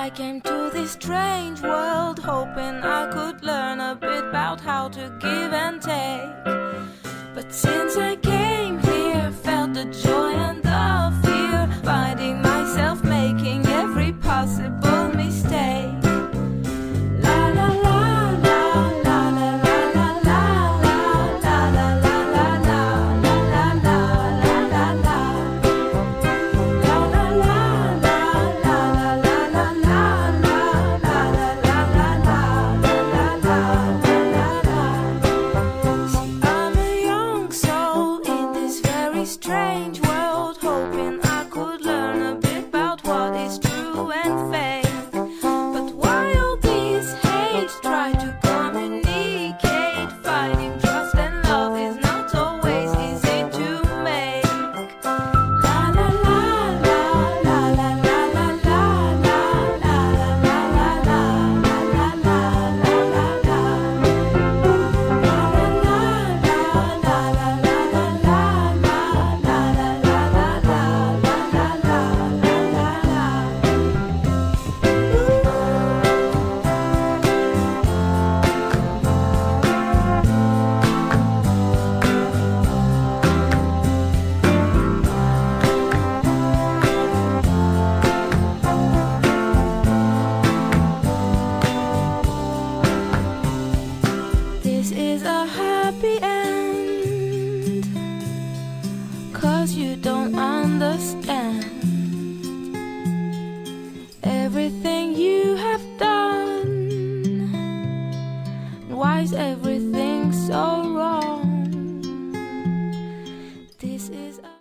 I came to this strange world hoping I could learn a bit about how to give and take. But since I came here, felt the joy and the fear, finding myself making every possible mistake. La la la la la la la la la la la la la la la la la la. Strange world, hoping I could learn a bit about what is true and fake. But while these hates try to communicate, finding trust and love is not always easy to make. La la la la la la la la la la la la la la la This is a happy end, 'cause you don't understand everything you have done. Why is everything so wrong? This is a